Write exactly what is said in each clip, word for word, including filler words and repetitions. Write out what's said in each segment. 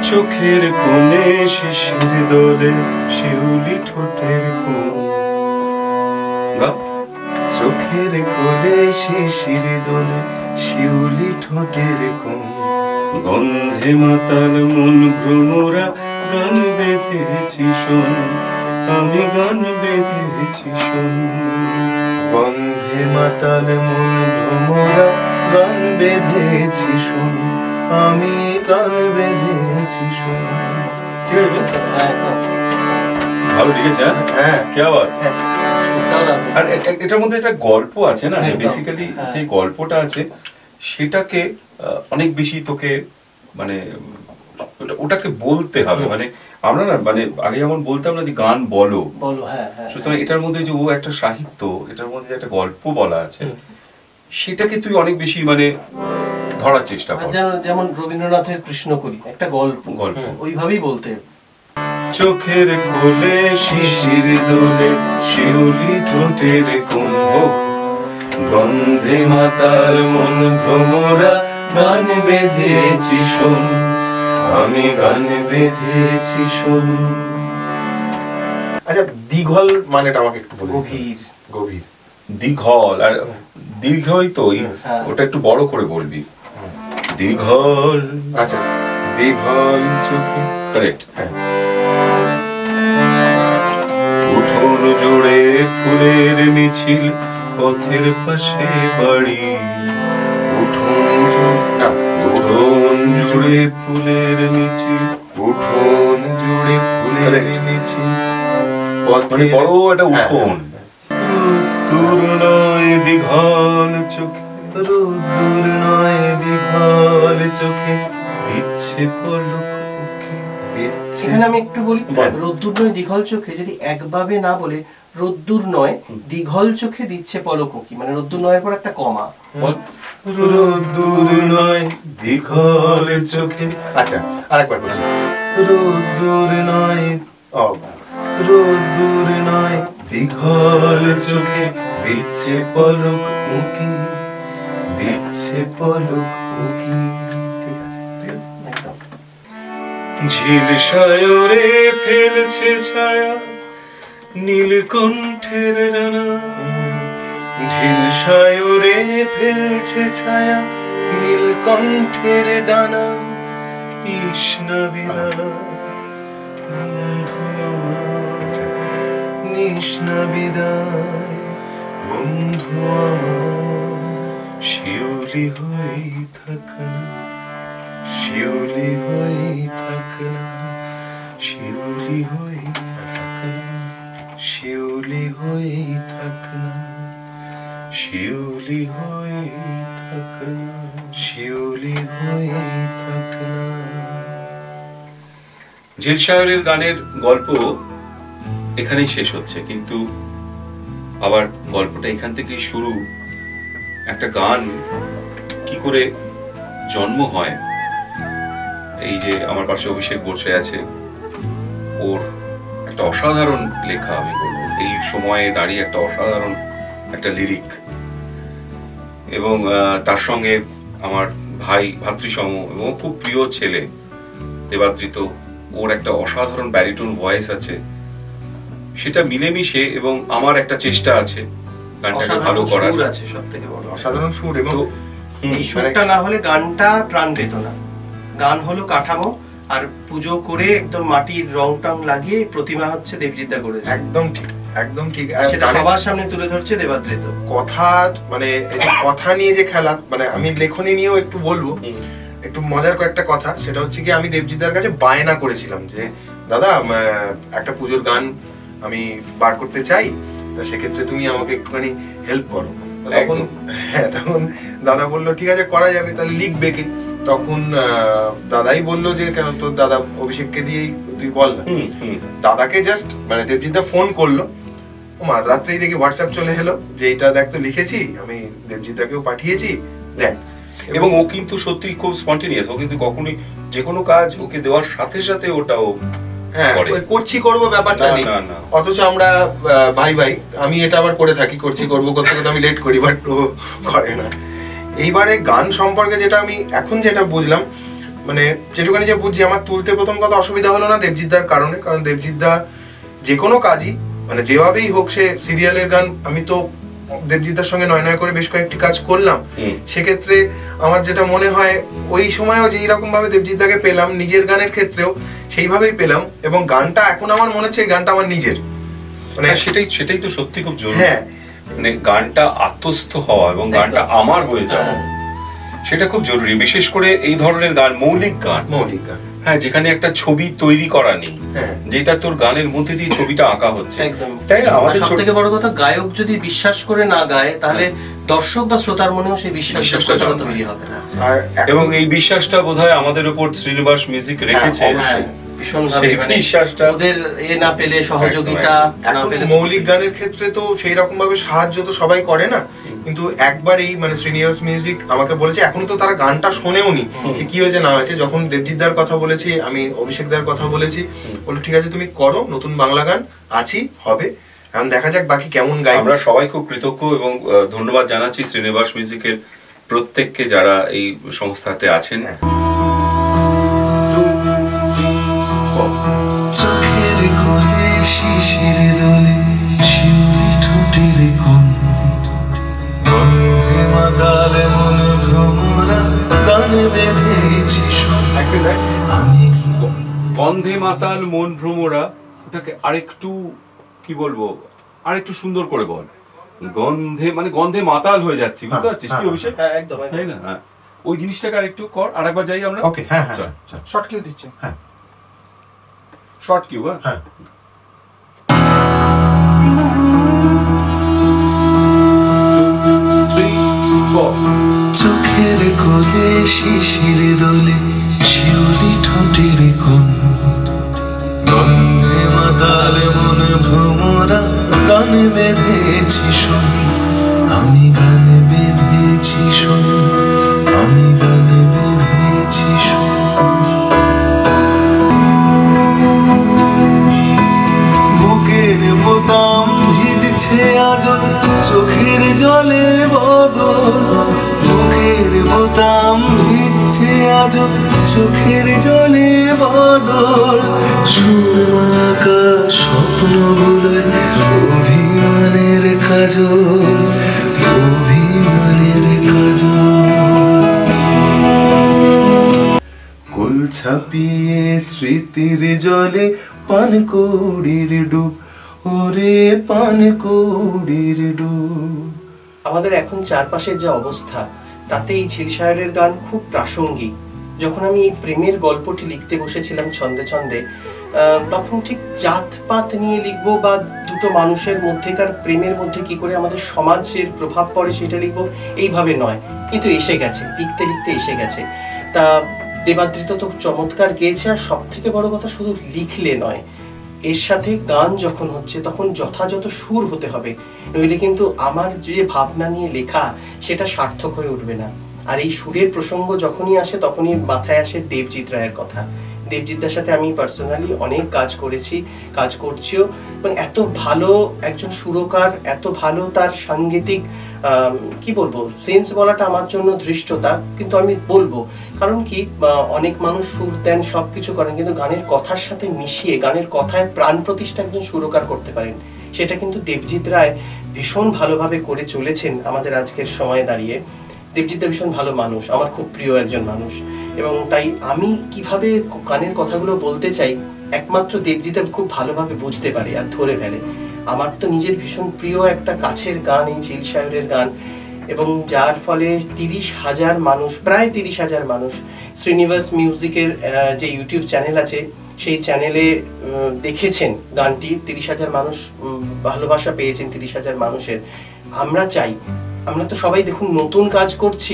চোখের কোণে শিশির দোলে শিউলি ঠোঁটের কোণ। চোখের কোণে শিশির দোলে শিউলি ঠোঁটের কোণ। গন্ধে মাতাল মন ভ্রমরা গান বেঁধেছি শোন, আমি গান বেঁধেছি শোন। গন্ধে মাতাল মন ভ্রমরা গান বেঁধেছি শোন, আমি গান বেঁধেছি শোন। ভালো লিখেছে। হ্যাঁ কি আবার। আর এটার মধ্যে একটা গল্প আছে না, বেসিক্যালি যে গল্পটা আছে সেটাকে অনেক বেশি তোকে মানে ওটাকে বলতে হবে। মানে আমরা না মানে আগে যেমন বলতাম না যে গান বলো বলো, সুতরাং এটার মধ্যে যে ও একটা সাহিত্য, এটার মধ্যে একটা গল্প বলা আছে, সেটাকে তুই অনেক বেশি মানে ধরার চেষ্টা কর। যেমন রবীন্দ্রনাথের কৃষ্ণকলি একটা গল্প, গল্প ওইভাবেই বলতে। চোখের কোলে শিশির দোলে শিউলি ঠোঁটের কোণ, গন্ধে মাতাল মন ভ্রমরা গান বেঁধেছি শোন, আমি গান বেঁধেছি শোন। আচ্ছা দীঘল মানেটা আমাকে একটু বল। গভীর। গভীর দীঘল আর দীর্ঘই তো ওটা একটু বড় করে বলবি। দীঘল। আচ্ছা দীঘল চোখে। কারেক্ট। হ্যাঁ। উঠোন জুড়ে ফুলের মিছিল, পথের পাশে বাড়ি। উঠোন না উঠোন জুড়ে ফুলের মিছিল, উঠোন জুড়ে ফুলের মিছিল, মানে বড় একটা উঠোন। রোদ্দুর নয় দীঘল চোখে, রোদ্দুর নয় দীঘল চোখে, দিচ্ছে পলক। এখানে আমি একটু বলি, রোদ্দুর নয় দীঘল চোখে যদি একভাবে না বলে রোদ্দুর নয় দীঘল চোখে দিচ্ছে পলক কি, মানে রোদ্দুর নয়ের পর একটা কমা। রোদ্দুর নয় দীঘল চোখে। আচ্ছা আরেকবার বলছি। রোদ্দুর নয় ও রোদ্দুর নয় দীঘল চোখে, দিচ্ছে পলক উকি, দিচ্ছে পলক উকি। ঠিক আছে ঠিক আছে একদম। ঝিল সায়রে ফেলছে ছায়া নীলকণ্ঠের রানা, ঝিল সায়রে ফেলছে ছায়া নীলকণ্ঠের ডানা। কৃষ্ণা বিদায় বন্ধু আমার, কৃষ্ণা বিদায় বন্ধু আমার, শিউলি হই থাক না, শিউলি হই থাক না, শিউলি হই থাক না, শিউলি হই থাক না, শিউলি হই থাক না, শিউলি হই থাক না। ঝিল সায়রের গানের গল্প এখানেই শেষ হচ্ছে, কিন্তু আবার গল্পটা এখান থেকেই শুরু। একটা গান কি করে জন্ম হয়, এই যে আমার পাশে অভিষেক বসে আছে, ওর একটা অসাধারণ লেখা, আমি বলবো এই সময়ে দাঁড়িয়ে একটা অসাধারণ একটা লিরিক, এবং তার সঙ্গে আমার ভাই ভাতৃসম এবং খুব প্রিয় ছেলে দেবাদ্রিত, ওর একটা অসাধারণ ব্যারিটোন ভয়েস আছে, সেটা মিলেমিশে এবং আমার একটা চেষ্টা আছে গানটাকে ভালো করার। সুর আছে সবথেকে বড়, অসাধারণ সুর, এবং এই সুরটা না হলে গানটা প্রাণ পেত না। গান হলো কাঠামো, আর পুজো করে একদম মাটির রং টং লাগিয়ে প্রতিমা হচ্ছে দেবজিৎদা করেছে। একদম ঠিক একদম ঠিক। সেটা সবার সামনে তুলে ধরছে দেবাদ্রিত। কথার মানে এই যে কথা নিয়ে যে খেলা, মানে আমি লেখনী নিয়েও একটু বলবো, একটু মজার কয়েকটা কথা। সেটা হচ্ছে কি, আমি দেবজিৎদার কাছে বায়না করেছিলাম যে দাদা একটা পুজোর গান আমি বার করতে চাই, তা সেক্ষেত্রে তুমি আমাকে একটুখানি হেল্প করো। তখন হ্যাঁ তখন দাদা বললো ঠিক আছে করা যাবে, তাহলে লিখবে কি? তখন দাদাই বললো যে কেন তোর দাদা অভিষেককে দিয়েই তুই বল না। দাদাকে জাস্ট মানে দেবজিৎদা ফোন করলো, মাঝ রাত্রেই দেখি হোয়াটসঅ্যাপ চলে এলো যে এটা দেখ তো লিখেছি, আমি দেবজিৎদাকেও পাঠিয়েছি দেখ। এবং ও কিন্তু সত্যি খুব স্পন্টেনিয়াস, ও কিন্তু কখনোই যে কোনো কাজ ওকে দেওয়ার সাথে সাথে ওটাও হ্যাঁ করছি করবো ব্যাপারটা নেই। অথচ আমরা ভাই ভাই আমি এটা আবার করে থাকি, করছি করবো করতে করতে আমি লেট করি, বাট ও করে না। এইবারে গান সম্পর্কে যেটা আমি এখন যেটা বুঝলাম, মানে যেটুখানি যে বুঝছি, আমার তুলতে প্রথম কথা অসুবিধা হলো না দেবজিৎদার কারণে, কারণ দেবজিৎদা যে কোনো কাজই মানে যেভাবেই হোক, সে সিরিয়ালের গান, আমি তো দেবজিৎদার সঙ্গে নয় নয় করে বেশ কয়েকটি কাজ করলাম, সেক্ষেত্রে আমার যেটা মনে হয় ওই সময়ও যেই রকম ভাবে দেবজিৎদাকে পেলাম নিজের গানের ক্ষেত্রেও সেইভাবেই পেলাম, এবং গানটা এখন আমার মনে হচ্ছে এই গানটা আমার নিজের, মানে সেটাই সেটাই তো সত্যি খুব জরুরি। হ্যাঁ, মানে গানটা আত্মস্থ হওয়া এবং গানটা আমার হয়ে যাওয়া, সেটা খুব জরুরি, বিশেষ করে এই ধরনের গান, মৌলিক গান। মৌলিক গান, হ্যাঁ, যেখানে একটা ছবি তৈরি করা নেই, হ্যাঁ, যেটা তোর গানের মধ্যে দিয়ে ছবিটা আঁকা হচ্ছে। একদম তাই না? আমাদের সবথেকে বড় কথা, গায়ক যদি বিশ্বাস করে না গায়, তাহলে দর্শক বা শ্রোতার মনেও সেই বিশ্বাসটা তৈরি হবে না। আর এবং এই বিশ্বাসটা বোধহয় আমাদের উপর শ্রীনিবাস মিউজিক রেখেছে। অবশ্যই ভীষণ ভাবে, মানে বিশ্বাসটা ওদের এ না পেলে, সহযোগিতা না পেলে। মৌলিক গানের ক্ষেত্রে তো সেই রকম ভাবে সাহায্য তো সবাই করে না, কিন্তু একবার এই মানে শ্রীনিবাস মিউজিক আমাকে বলেছে, এখন তো তারা গানটা শোনেও নি কি হয়েছে না হয়েছে, যখন দেবজিৎদার কথা বলেছি, আমি অভিষেকদার কথা বলেছি, বলে ঠিক আছে তুমি করো, নতুন বাংলা গান আছি, হবে, এখন দেখা যাক বাকি কেমন গাই। আমরা সবাই খুব কৃতজ্ঞ এবং ধন্যবাদ জানাচ্ছি শ্রীনিবাস মিউজিকের প্রত্যেককে যারা এই সংস্থাতে আছেন। চোখের কোণে শিশির দোলে শিউলি ঠোঁটের কোণ, গন্ধে মাতালে মনে ভ্রমরা গানে বেঁধেছি আমি। গন্ধে মাতাল মন ভ্রমরা, ওটাকে আরেকটু কি বলবো, আরেকটু সুন্দর করে বল। গন্ধে মানে গন্ধে মাতাল হয়ে যাচ্ছি, বুঝতে পারছিস কি অভিষেক? হ্যাঁ, একদম তাই না? হ্যাঁ, ওই জিনিসটাকে আরেকটু কর, আরেকবার যাই আমরা। ওকে, হ্যাঁ হ্যাঁ, শর্ট কিউ দিচ্ছে। হ্যাঁ, শর্ট কিউ। হ্যাঁ, চোখের কোণে শিশির দোলে শিউলি ঠোঁটের কোণ, গন্ধে মাতালে মনে ভ্রমরা গানে বেঁধেছি শোন, আমি গানে বেঁধেছি শোন, আমি গানে বেঁধেছি শোন। বুকের বোতাম ভিজছে আজ চোখের জলে বদল, বুকের বোতাম ভিজছে আজ চোখের জলে বদল, সুরমাকা স্বপ্নগুলোর অভিমানের কাজল, অভিমানের কাজল। কুল ছাপিয়ে স্মৃতির জলে পানকৌড়ির ডুব, ওরে পানকৌড়ির ডুব। আমাদের এখন চারপাশের যে অবস্থা, তাতে এই ঝিল শায়রের গান খুব প্রাসঙ্গিক। যখন আমি এই প্রেমের গল্পটি লিখতে বসেছিলাম ছন্দে ছন্দে, তখন ঠিক জাতপাত নিয়ে লিখবো বা দুটো মানুষের মধ্যেকার প্রেমের মধ্যে কি করে আমাদের সমাজের প্রভাব পড়ে সেটা লিখবো, এইভাবে নয়, কিন্তু এসে গেছে, লিখতে লিখতে এসে গেছে। তা দেবাদ্রিত তো চমৎকার গেয়েছে, আর সব থেকে বড় কথা শুধু লিখলে নয়, এর সাথে গান যখন হচ্ছে তখন যথাযথ সুর হতে হবে, নইলে কিন্তু আমার যে ভাবনা নিয়ে লেখা সেটা সার্থক হয়ে উঠবে না। আর এই সুরের প্রসঙ্গ যখনই আসে তখনই মাথায় আসে দেবজিৎ রায়ের কথা। দেবজিৎদার সাথে আমি পার্সোনালি অনেক কাজ করেছি, কাজ করছিও, এবং এত ভালো একজন সুরকার, এত ভালো তার সাংগীতিক কি বলবো সেন্স বলাটা আমার জন্য ধৃষ্টতা, কিন্তু আমি বলবো কারণ কি অনেক মানুষ সুর দেন, সব কিছু করেন, কিন্তু গানের কথার সাথে মিশিয়ে গানের কথায় প্রাণ প্রতিষ্ঠা একজন সুরকার করতে পারেন, সেটা কিন্তু দেবজিৎ রায় ভীষণ ভালোভাবে করে চলেছেন আমাদের আজকের সময় দাঁড়িয়ে। দেবজিৎ ভীষণ ভালো মানুষ, আমার খুব প্রিয় একজন মানুষ, এবং তাই আমি কিভাবে গানের কথাগুলো বলতে চাই একমাত্র দেবজিৎ খুব ভালোভাবে বুঝতে পারে আর ধরে ফেলে। আমার তো নিজের ভীষণ প্রিয় একটা কাছের গান এই ঝিল শায়রের গান, এবং যার ফলে তিরিশ হাজার মানুষ, প্রায় তিরিশ হাজার মানুষ শ্রীনিবাস মিউজিকের যে ইউটিউব চ্যানেল আছে সেই চ্যানেলে দেখেছেন গানটি, তিরিশ হাজার মানুষ ভালোবাসা পেয়েছেন তিরিশ হাজার মানুষের। আমরা চাই, আমরা তো সবাই দেখুন নতুন কাজ করছি,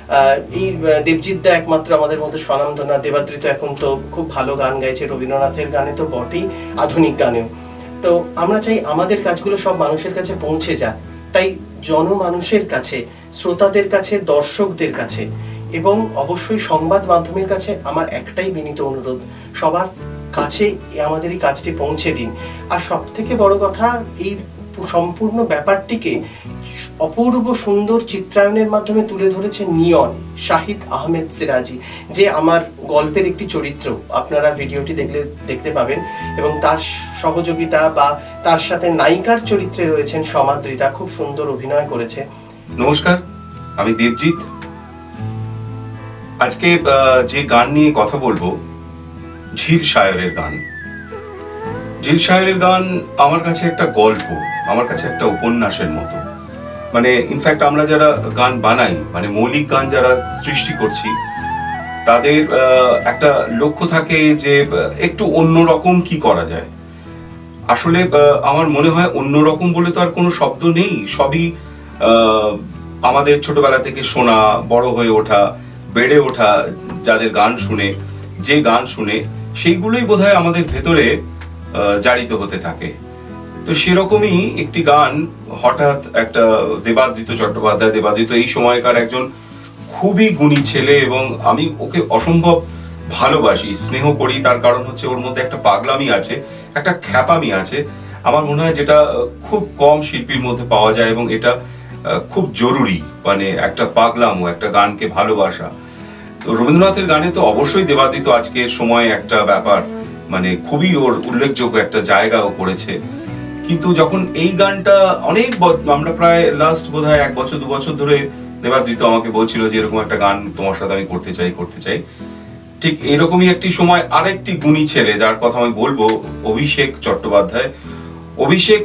এই দেবজিৎ দা একমাত্র আমাদের মধ্যে স্বনামধন্য, দেবাদ্রিত এখন তো খুব ভালো গান গাইছে, রবীন্দ্রনাথের গানে তো বটেই, আধুনিক গানেও। তো আমরা চাই আমাদের কাজগুলো সব মানুষের কাছে পৌঁছে যাক, তাই জনমানুষের কাছে, শ্রোতাদের কাছে, দর্শকদের কাছে এবং অবশ্যই সংবাদ মাধ্যমের কাছে আমার একটাই বিনীত অনুরোধ, সবার কাছে আমাদের এই কাজটি পৌঁছে দিন। আর সব থেকে বড় কথা, এই সম্পূর্ণ ব্যাপারটিকে অপূর্ব সুন্দর চিত্রায়নের মাধ্যমে তুলে ধরেছে নিয়ন, শাহিদ আহমেদ সিরাজি, যে আমার গল্পের একটি চরিত্র। আপনারা ভিডিওটি দেখলে দেখতে পাবেন। এবং তার সহযোগিতা বা তার সাথে নায়িকার চরিত্রে রয়েছেন সমাদৃতা, খুব সুন্দর অভিনয় করেছে। নমস্কার, আমি দেবজিৎ। আজকে যে গান নিয়ে কথা বলবো, ঝিল শায়রের গান। ঝিল শায়রের গান আমার কাছে একটা গল্প, আমার কাছে একটা উপন্যাসের মতো। মানে ইনফ্যাক্ট আমরা যারা গান বানাই, মানে মৌলিক গান যারা সৃষ্টি করছি, তাদের একটা লক্ষ্য থাকে যে একটু অন্যরকম কি করা যায়। আসলে আমার মনে হয় অন্যরকম বলে তো আর কোনো শব্দ নেই, সবই আমাদের ছোটবেলা থেকে শোনা, বড় হয়ে ওঠা, বেড়ে ওঠা, যাদের গান শুনে, যে গান শুনে, সেইগুলোই বোধহয় আমাদের ভেতরে জারিত হতে থাকে। তো সেরকমই একটি গান হঠাৎ একটা দেবাদ্রিত চট্টোপাধ্যায়, দেবাদ্রিত এই সময়কার একজন খুবই গুণী ছেলে, এবং আমি ওকে অসম্ভব ভালোবাসি, স্নেহ করি। তার কারণ হচ্ছে ওর মধ্যে একটা পাগলামি আছে, একটা খ্যাপামি আছে, আমার মনে হয় যেটা খুব কম শিল্পীর মধ্যে পাওয়া যায়, এবং এটা খুব জরুরি। মানে একটা পাগলাম ও একটা গানকে ভালোবাসা। তো রবীন্দ্রনাথের গানে তো অবশ্যই দেবাদ্রিত আজকের সময় একটা ব্যাপার, মানে খুবই ওর উল্লেখযোগ্য একটা জায়গাও করেছে। কিন্তু যখন এই গানটা অনেক, আমরা প্রায় লাস্ট বোধ হয় এক বছর দু বছর ধরে দেবাদ্রিত আমাকে বলছিল যে এরকম একটা গান তোমার সাথে আমি করতে চাই করতে চাই ঠিক এরকমই একটি সময় আরেকটি গুণী ছেলে, যার কথা আমি বলবো, অভিষেক চট্টোপাধ্যায়। অভিষেক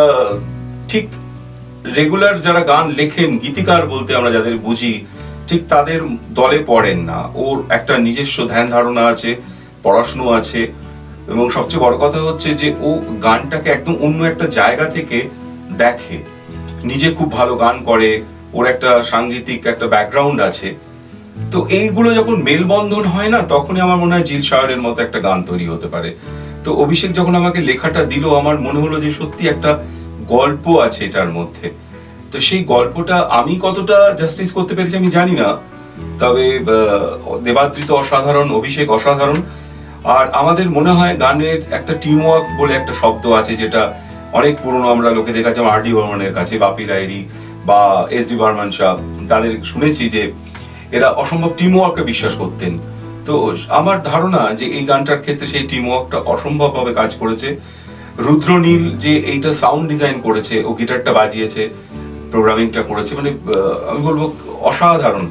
ঠিক রেগুলার যারা গান লেখেন, গীতিকার বলতে আমরা যাদের বুঝি, ঠিক তাদের দলে পড়েন না। ওর একটা নিজস্ব ধ্যান ধারণা আছে, পড়াশুনো আছে, এবং সবচেয়ে বড় কথা হচ্ছে যে ও গানটাকে একদম অন্য একটা জায়গা থেকে দেখে। নিজে খুব ভালো গান করে, ওর একটা সাংগীতিক একটা ব্যাকগ্রাউন্ড আছে। তো এইগুলো যখন মেলবন্ধন হয় না, তখনই আমার মনে হয় ঝিল শায়রের মতো একটা গান তৈরি হতে পারে। তো অভিষেক যখন আমাকে লেখাটা দিল, আমার মনে হলো যে সত্যি একটা গল্প আছে এটার মধ্যে। তো সেই গল্পটা আমি কতটা জাস্টিস করতে পেরেছি আমি জানি না, তবে দেবাদ্রিত অসাধারণ, অভিষেক অসাধারণ। আর আমাদের মনে হয় গানের একটা টিম ওয়ার্ক বলে একটা শব্দ আছে, যেটা অনেক পুরনো, আমরা লোকে দেখা যায় আর ডি বর্মনের কাছে, বাপি লাহিড়ী বা এস ডি বর্মন সাহেব, তাদের শুনেছি যে এরা অসম্ভব টিম ওয়ার্কে বিশ্বাস করতেন। তো আমার ধারণা যে এই গানটার ক্ষেত্রে সেই টিম ওয়ার্কটা অসম্ভবভাবে কাজ করেছে। রুদ্রনীল যে এইটা সাউন্ড ডিজাইন করেছে, ও গিটারটা বাজিয়েছে, প্রোগ্রামিংটা করেছে, মানে আমি বলবো অসাধারণ।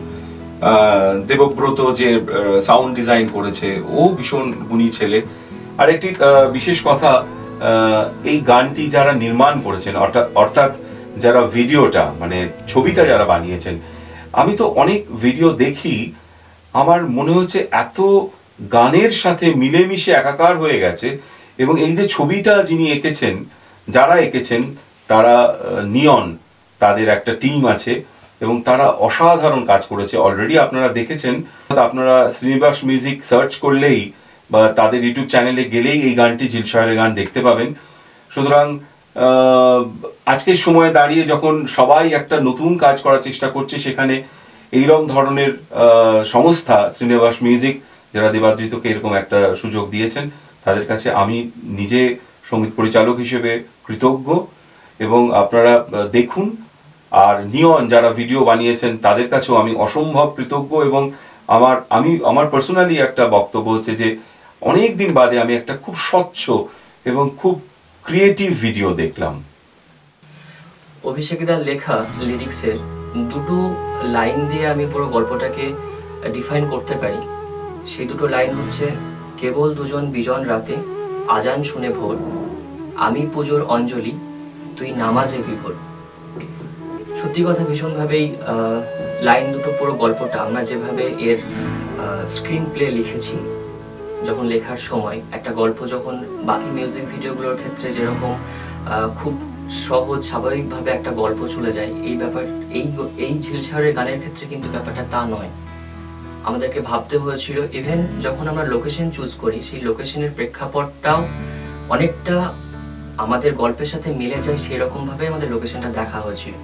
দেবব্রত যে সাউন্ড ডিজাইন করেছে, ও ভীষণ গুণী ছেলে। আর একটি বিশেষ কথা, এই গানটি যারা নির্মাণ করেছেন, অর্থাৎ যারা ভিডিওটা, মানে ছবিটা যারা বানিয়েছেন, আমি তো অনেক ভিডিও দেখি, আমার মনে হচ্ছে এত গানের সাথে মিলেমিশে একাকার হয়ে গেছে। এবং এই যে ছবিটা যিনি এঁকেছেন, যারা এঁকেছেন, তারা নিয়ন, তাদের একটা টিম আছে, এবং তারা অসাধারণ কাজ করেছে। অলরেডি আপনারা দেখেছেন, আপনারা শ্রীনিবাস মিউজিক সার্চ করলেই বা তাদের ইউটিউব চ্যানেলে গেলেই এই গানটি ঝিল শায়রের গান দেখতে পাবেন। সুতরাং আজকের সময়ে দাঁড়িয়ে যখন সবাই একটা নতুন কাজ করার চেষ্টা করছে, সেখানে এইরকম ধরনের সংস্থা শ্রীনিবাস মিউজিক, যারা দেবাদ্রিতকে এরকম একটা সুযোগ দিয়েছেন, তাদের কাছে আমি নিজে সঙ্গীত পরিচালক হিসেবে কৃতজ্ঞ। এবং আপনারা দেখুন, আর নিয়ন যারা ভিডিও বানিয়েছেন, তাদের কাছেও আমি অসম্ভব কৃতজ্ঞ। এবং আমার আমি আমার পার্সোনালি একটা বক্তব্য হচ্ছে যে অনেক দিন বাদে আমি একটা খুব স্বচ্ছ এবং খুব ক্রিয়েটিভ ভিডিও দেখলাম। অভিষেকদার লেখা লিরিক্সের দুটো লাইন দিয়ে আমি পুরো গল্পটাকে ডিফাইন করতে পারি। সেই দুটো লাইন হচ্ছে, কেবল দুজন বিজন রাতে আজান শুনে ভোর, আমি পুজোর অঞ্জলি, তুই নামাজে বিভোর। সত্যি কথা, ভীষণভাবেই লাইন দুটো পুরো গল্পটা আমরা যেভাবে এর স্ক্রিন প্লে লিখেছি, যখন লেখার সময় একটা গল্প যখন বাকি মিউজিক ভিডিওগুলোর ক্ষেত্রে যেরকম খুব সহজ স্বাভাবিকভাবে একটা গল্প চলে যায়, এই ব্যাপার এই এই ঝিল শায়রের গানের ক্ষেত্রে কিন্তু ব্যাপারটা তা নয়। আমাদেরকে ভাবতে হয়েছিল, ইভেন যখন আমরা লোকেশন চুজ করি, সেই লোকেশনের প্রেক্ষাপটটাও অনেকটা আমাদের গল্পের সাথে মিলে যায়, সেরকমভাবে আমাদের লোকেশনটা দেখা হয়েছিল।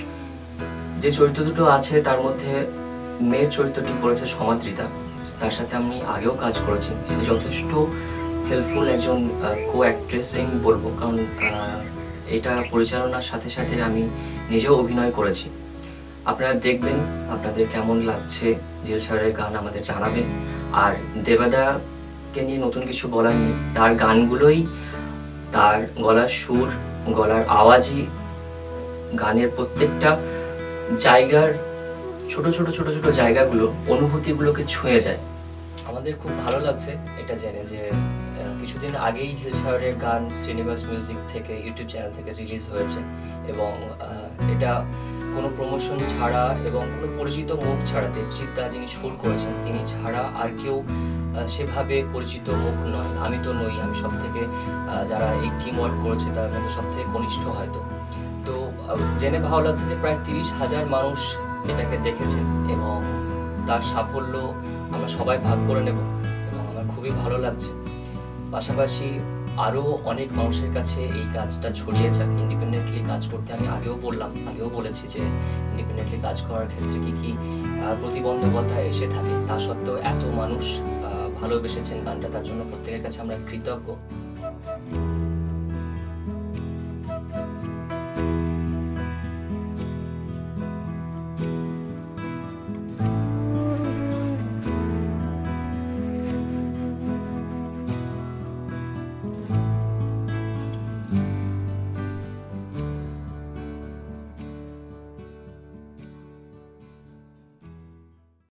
যে চরিত্র দুটো আছে, তার মধ্যে মেয়ের চরিত্রটি করেছে সমাদৃতা, তার সাথে আমি আগেও কাজ করেছি। সে যথেষ্ট হেল্পফুল একজন কো অ্যাক্ট্রেস আমি বলবো, কারণ এটা পরিচালনার সাথে সাথে আমি নিজেও অভিনয় করেছি। আপনারা দেখবেন আপনাদের কেমন লাগছে জিল স্যারের গান আমাদের জানাবেন। আর দেবাদাকে নিয়ে নতুন কিছু বলার নেই, তার গানগুলোই, তার গলার সুর, গলার আওয়াজই গানের প্রত্যেকটা জায়গার ছোট ছোট ছোট ছোট জায়গাগুলো, অনুভূতিগুলোকে ছুঁয়ে যায়। আমাদের খুব ভালো লাগছে এটা জেনে যে কিছুদিন আগেই ঝিল স্যারের গান শ্রীনিবাস মিউজিক থেকে, ইউটিউব চ্যানেল থেকে রিলিজ হয়েছে এবং এটা কোনো প্রমোশন ছাড়া এবং কোনো পরিচিত মুখ ছাড়া, দেবজিৎ দা যিনি সুর করেছেন তিনি ছাড়া আর কেউ সেভাবে পরিচিত মুখ নয়। আমি তো নই, আমি সব থেকে যারা এই টিম ওয়ার্ক করেছে তার মধ্যে সব থেকে কনিষ্ঠ হয়তো। তো জেনে ভালো লাগছে যে প্রায় তিরিশ হাজার মানুষ এটাকে দেখেছেন এবং তার সাফল্য আমরা সবাই ভাগ করে নেব এবং আমার খুবই ভালো লাগছে। পাশাপাশি আরও অনেক মানুষের কাছে এই কাজটা ছড়িয়ে যাক। ইন্ডিপেন্ডেন্টলি কাজ করতে আমি আগেও বললাম, আগেও বলেছি যে ইন্ডিপেন্ডেন্টলি কাজ করার ক্ষেত্রে কী কী প্রতিবন্ধকতা এসে থাকে, তা সত্ত্বেও এত মানুষ ভালোবেসেছেন গানটা, তার জন্য প্রত্যেকের কাছে আমরা কৃতজ্ঞ।